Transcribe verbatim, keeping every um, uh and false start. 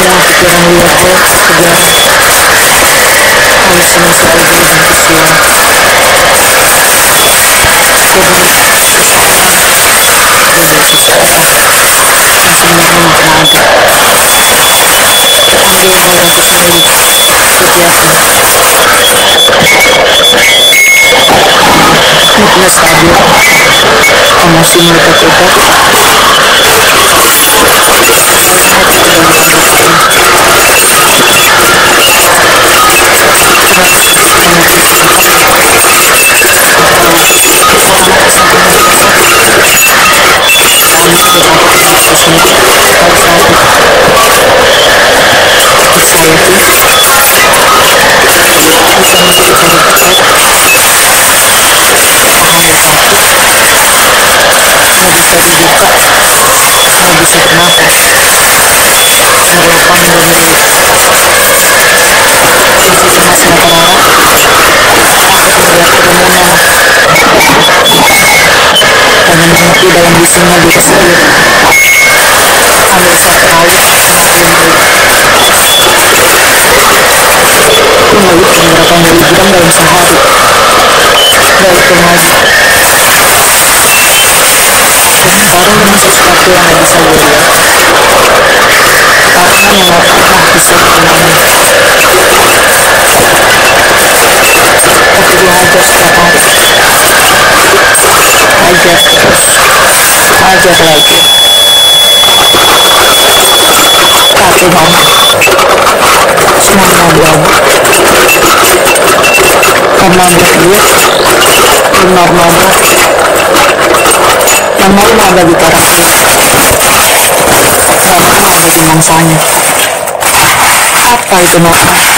semua pikiran liar gue kerjaan halusinasi aja dengan kecil. Jadi rasanya naga ambil hal yang terbaik seperti aku. Moodnya stabil, emosi meledak-ledak, melihat kedatangan rezeki. Terus energi sesakannya atau semangat kesakitan sekali tidak dapat mengatasinya pada saat itu. Percaya tuh bisa menjadi karir terbaik. Hanya satu nggak bisa dibuka, nggak bisa bernafas, berlapang dan meliuk. Masih cemas rata-rata, takut melihat kerumunan, pengen mengerti dalam bisingnya diri sendiri. Ambil sekali, semakin meliuk. Aku meliuk beberapa miligram dalam sehari. Gak hitung lagi. Sekarang dengan sesuatu yang gak bisa gue lihat, tekanan yang gak pernah bisa dikenali. Tapi gue hajar setiap hari. Hajar terus, hajar lagi. Capek banget. Semuanya abu-abu. Karena buat gue, belum normal banget. Yang normal bagi Tarantula, gak normal bagi mangsanya. Apa itu normal?